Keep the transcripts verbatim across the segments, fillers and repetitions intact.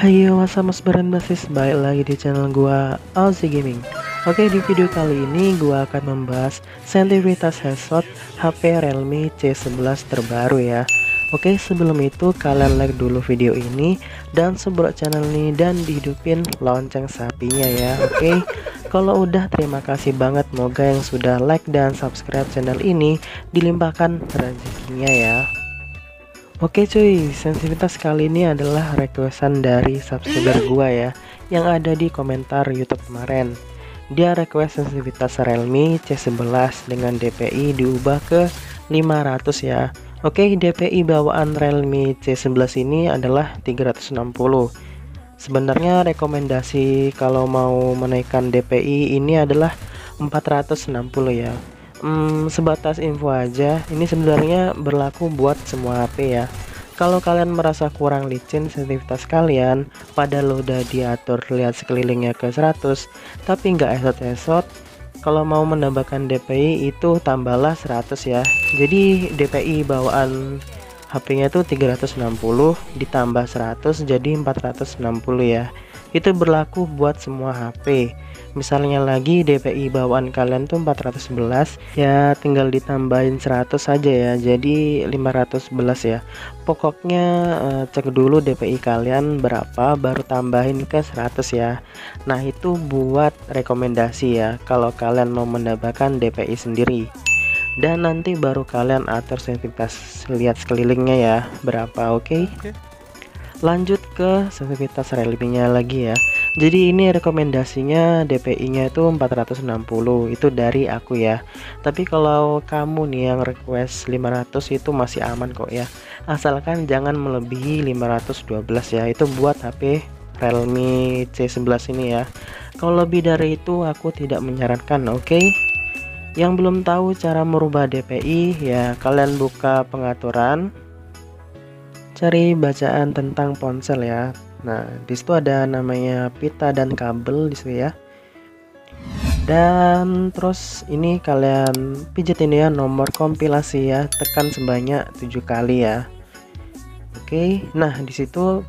Hayo, what's up mas Baran Basis, balik lagi di channel gua Aussie Gaming. Oke, di video kali ini gua akan membahas sensitivitas headshot H P Realme C sebelas terbaru ya. Oke, sebelum itu kalian like dulu video ini dan subscribe channel ini dan dihidupin lonceng sapinya ya. Oke, kalau udah terima kasih banget, moga yang sudah like dan subscribe channel ini dilimpahkan rezekinya ya. Oke cuy, sensitivitas kali ini adalah requestan dari subscriber gua ya, yang ada di komentar YouTube kemarin. Dia request sensitivitas Realme C sebelas dengan D P I diubah ke lima ratus ya. Oke, D P I bawaan Realme C sebelas ini adalah tiga ratus enam puluh. Sebenarnya rekomendasi kalau mau menaikkan D P I ini adalah empat ratus enam puluh ya. Hmm, sebatas info aja, ini sebenarnya berlaku buat semua H P ya. Kalau kalian merasa kurang licin sensitivitas kalian, padahal udah diatur lihat sekelilingnya ke seratus, tapi nggak headshot-headshot, kalau mau menambahkan D P I itu tambahlah seratus ya. Jadi D P I bawaan H P-nya itu tiga ratus enam puluh ditambah seratus jadi empat ratus enam puluh ya. Itu berlaku buat semua H P. Misalnya lagi D P I bawaan kalian tuh empat ratus sebelas, ya tinggal ditambahin seratus saja ya, jadi lima ratus sebelas ya. Pokoknya eh, cek dulu D P I kalian berapa baru tambahin ke seratus ya. Nah, itu buat rekomendasi ya kalau kalian mau menambahkan D P I sendiri. Dan nanti baru kalian atur sensitivitas lihat sekelilingnya ya berapa. Oke, okay? Lanjut ke sensitivitas Realme-nya lagi ya. Jadi ini rekomendasinya D P I-nya itu empat ratus enam puluh, itu dari aku ya. Tapi kalau kamu nih yang request lima ratus itu masih aman kok ya. Asalkan jangan melebihi lima ratus dua belas ya. Itu buat H P Realme C sebelas ini ya. Kalau lebih dari itu aku tidak menyarankan, oke? Okay? Yang belum tahu cara merubah D P I ya, kalian buka pengaturan, cari bacaan tentang ponsel ya. Nah, disitu ada namanya pita dan kabel di situ ya. Dan terus ini kalian pijetin ya nomor kompilasi ya, tekan sebanyak tujuh kali ya. Oke, nah disitu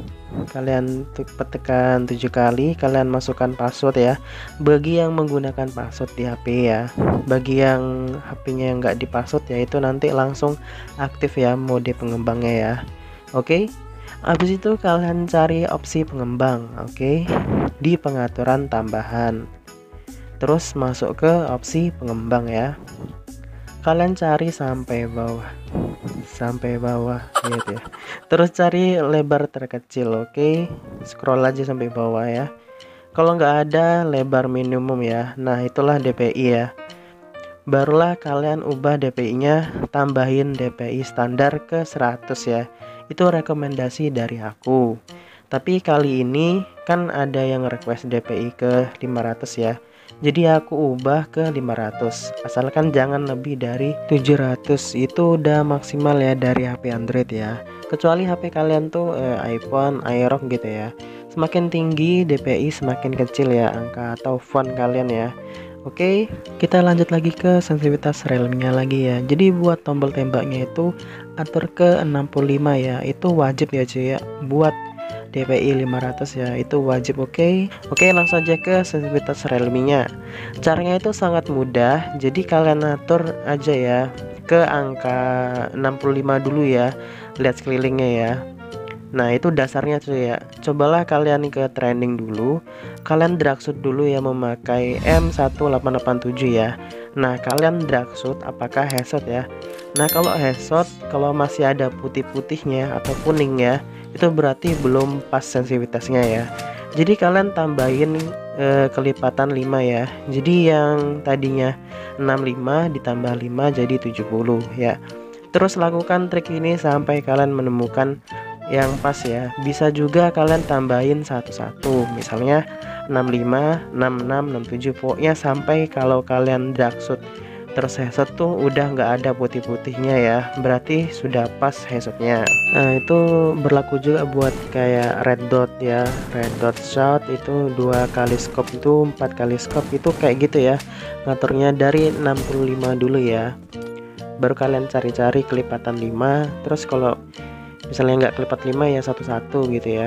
kalian tekan tujuh kali, kalian masukkan password ya. Bagi yang menggunakan password di H P ya, bagi yang H P-nya yang nggak di password ya, itu nanti langsung aktif ya mode pengembangnya ya. Oke, habis itu kalian cari opsi pengembang, oke, di pengaturan tambahan. Terus masuk ke opsi pengembang ya. Kalian cari sampai bawah, sampai bawah gitu ya. Terus cari lebar terkecil, oke. Scroll aja sampai bawah ya. Kalau nggak ada lebar minimum ya, nah itulah D P I ya. Barulah kalian ubah D P I-nya, tambahin D P I standar ke seratus ya. Itu rekomendasi dari aku. Tapi kali ini kan ada yang request D P I ke lima ratus ya. Jadi aku ubah ke lima ratus. Asalkan jangan lebih dari tujuh ratus. Itu udah maksimal ya dari H P Android ya. Kecuali H P kalian tuh eh, iPhone, iROG gitu ya. Semakin tinggi D P I semakin kecil ya angka atau font kalian ya. Oke, kita lanjut lagi ke sensitivitas Realme-nya lagi ya. Jadi buat tombol tembaknya itu atur ke enam puluh lima ya. Itu wajib ya cuy ya. Buat D P I lima ratus ya, itu wajib. Oke. Oke, langsung aja ke sensitivitas Realme-nya. Caranya itu sangat mudah. Jadi kalian atur aja ya ke angka enam puluh lima dulu ya. Lihat sekelilingnya ya. Nah, itu dasarnya cuy ya. Cobalah kalian ke trending dulu. Kalian drag shoot dulu ya memakai M satu delapan delapan tujuh ya. Nah, kalian drag shoot apakah headshot ya. Nah, kalau headshot, kalau masih ada putih-putihnya atau kuning ya, itu berarti belum pas sensitivitasnya ya. Jadi kalian tambahin eh, kelipatan lima ya. Jadi yang tadinya enam puluh lima ditambah lima jadi tujuh puluh ya. Terus lakukan trik ini sampai kalian menemukan yang pas ya. Bisa juga kalian tambahin satu-satu, misalnya enam puluh lima, enam puluh enam, enam puluh tujuh, pokoknya sampai kalau kalian drag shoot terus headshot tuh udah nggak ada putih-putihnya ya, berarti sudah pas headshotnya. Nah, itu berlaku juga buat kayak red dot ya, red dot shot itu dua kali scope, itu empat kali scope, itu kayak gitu ya. Ngaturnya dari enam puluh lima dulu ya, baru kalian cari-cari kelipatan lima. Terus kalau misalnya nggak kelipat lima ya satu-satu gitu ya.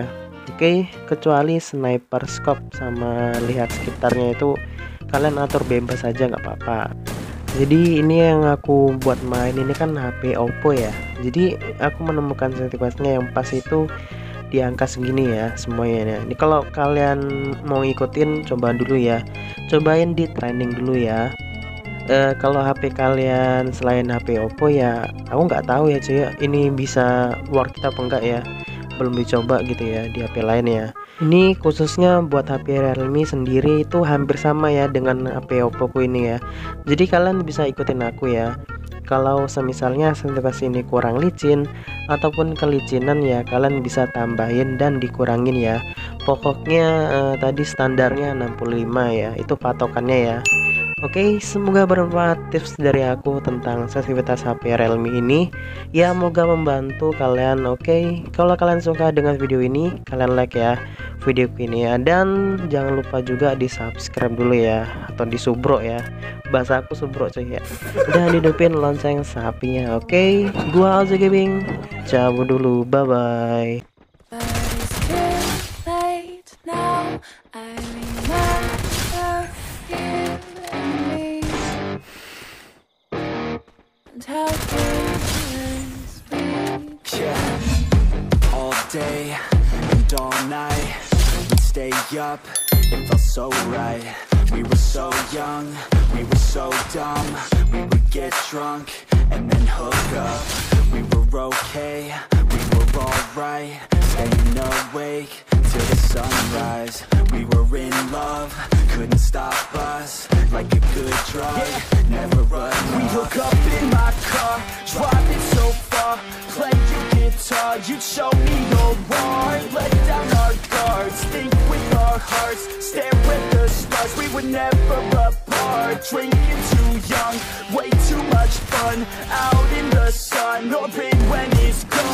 Oke, kecuali sniper scope sama lihat sekitarnya itu kalian atur bebas saja nggak apa-apa. Jadi ini yang aku buat main ini kan H P Oppo ya. Jadi aku menemukan sensitivity-nya yang pas itu di angka segini ya semuanya. Ini kalau kalian mau ikutin coba dulu ya, cobain di training dulu ya. E, kalau H P kalian selain H P Oppo ya aku nggak tahu ya cuy, ini bisa work kita apa enggak ya, belum dicoba gitu ya di H P lain ya. Ini khususnya buat H P Realme sendiri itu hampir sama ya dengan H P Oppo ku ini ya. Jadi kalian bisa ikutin aku ya. Kalau semisalnya sensitivity ini kurang licin ataupun kelicinan ya kalian bisa tambahin dan dikurangin ya. Pokoknya eh, tadi standarnya enam puluh lima ya, itu patokannya ya. Oke, semoga bermanfaat tips dari aku tentang sensitivitas H P Realme ini. Ya, semoga membantu kalian. Oke, kalau kalian suka dengan video ini, kalian like ya video ini ya. Dan jangan lupa juga di subscribe dulu ya, atau di subro ya. Bahasa aku subro cuy ya. Dan hidupin lonceng sapinya. Oke, gua Alzo Gaming. Cabut dulu, bye bye. Yeah, all day and all night we'd stay up, it felt so right. We were so young, we were so dumb. We would get drunk and then hook up. We were okay, we were alright, staying awake till the sunrise. We were in love, couldn't stop us, like a good drug, yeah. Never run. We hook up in my car, driving so far, play your guitar, you'd show me your heart, let down our guards, think with our hearts, stare at the stars. We were never apart, drinking too young, way too much fun, out in the sun, or rain when it's gone.